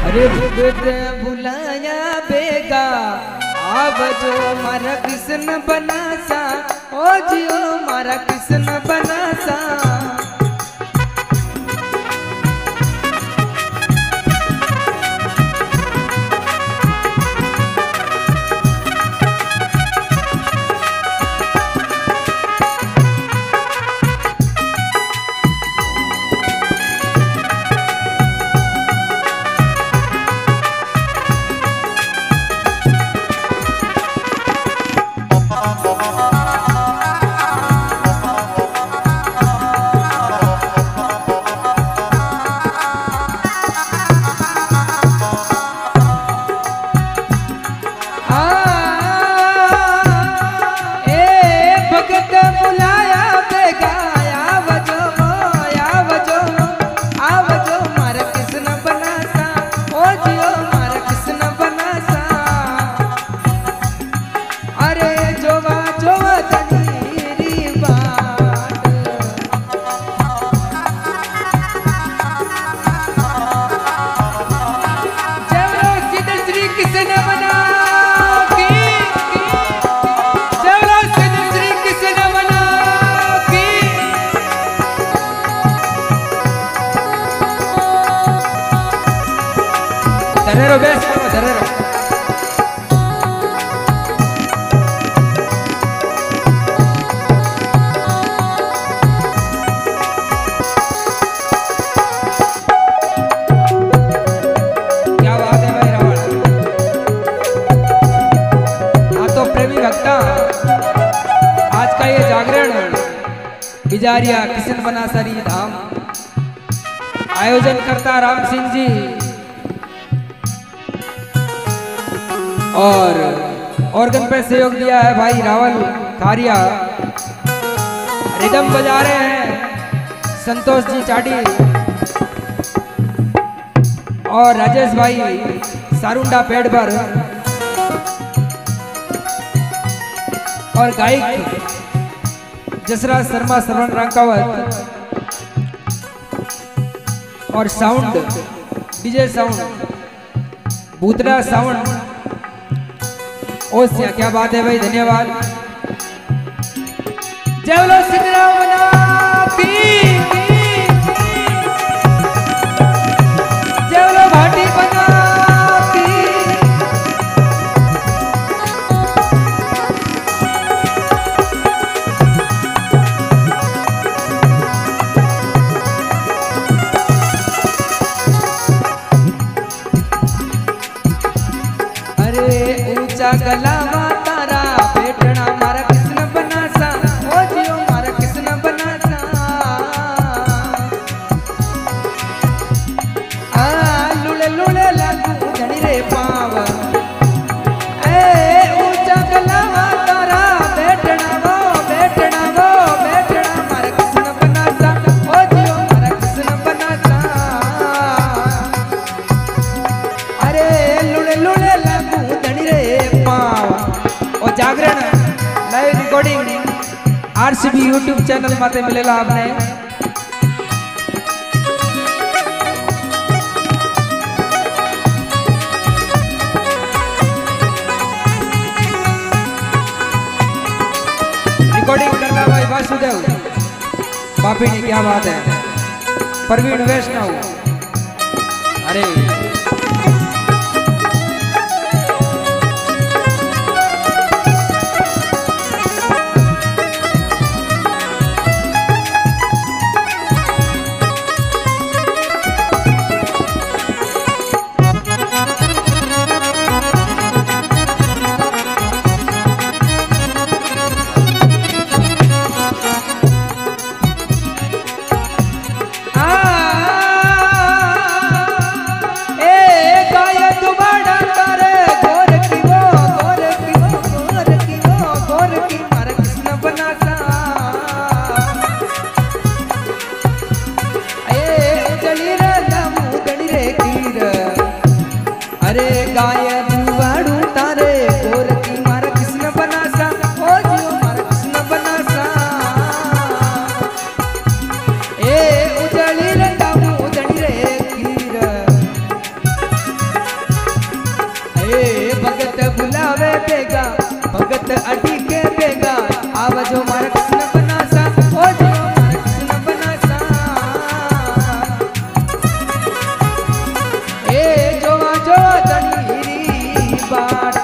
अरे भूत भुलाया बेगा अब जो मारा कृष्ण बनासा ओ जियो मारा कृष्ण बनासा धरेरो बेस करो धरेरो क्या बात है भाई रावण हाँ तो प्रेमी भक्ता आज का ये जागरण बिजारिया किशन बनासरी धाम आयोजन करता राम सिंह जी और ऑर्गन पे सहयोग दिया है भाई रावल खारिया। रिदम बजा रहे हैं संतोष जी चाटी और राजेश भाई सारुंडा पेड़ पर और गायक जसराज शर्मा श्रवण रांकावत और sound DJ sound Bhutra sound Osiya. क्या बात है भाई धन्यवाद। जय बोलो श्री राम की जय बोलो भाटी बना की। अरे ऊंचा गला तारा बेटना मारा कृष्ण बनासा ओ जियो मारा कृष्ण बनासा लुले लुले लागू जनी रे पाव ए ऊंचा गला तारा बेटना मारा कृष्ण बनासा ओ जियो मारा कृष्ण बनासा। अरे लुले लुले जागरण live recording RCB YouTube channel माते मिलेला आपने। रिकॉर्डिंग करना भाई वासुदेव बापी ने। क्या बात है प्रवीण वैष्णव। अरे भगत अडी के बेगा आवजो मारा कृष्ण बनासा ओ जो मारा कृष्ण बनासा ए जोवा जो दणीरी बाट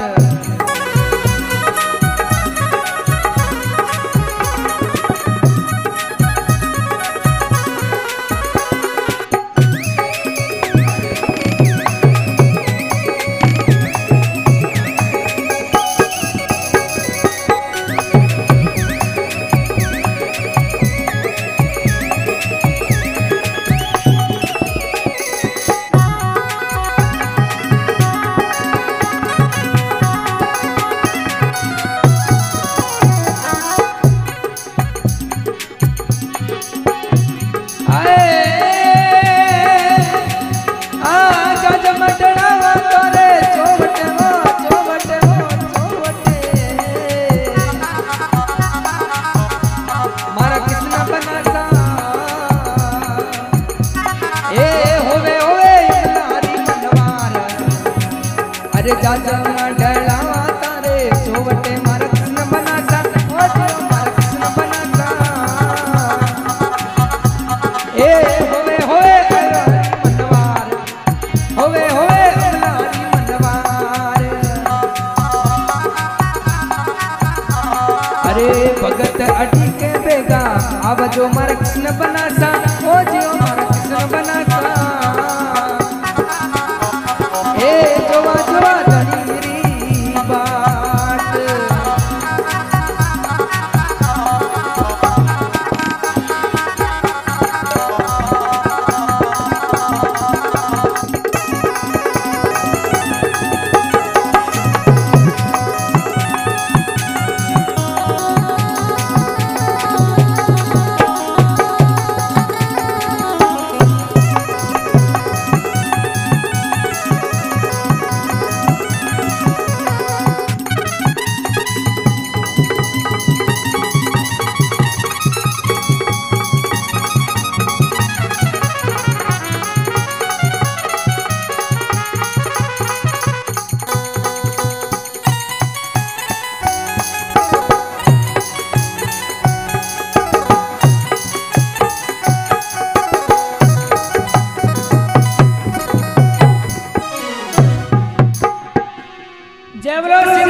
अरे जाजा डलावा तारे चोवटे मारा कृष्ण बनासा ओ जो मारा कृष्ण बनासा ए होवे होवे मनवार होवे होवे अमलारी मनवार अरे भगत अडी के बेगा आवजो मारा कृष्ण बनासा ओ जो मारा कृष्ण बनासा जोवा जोवा दणीरी बाट जय बोलो।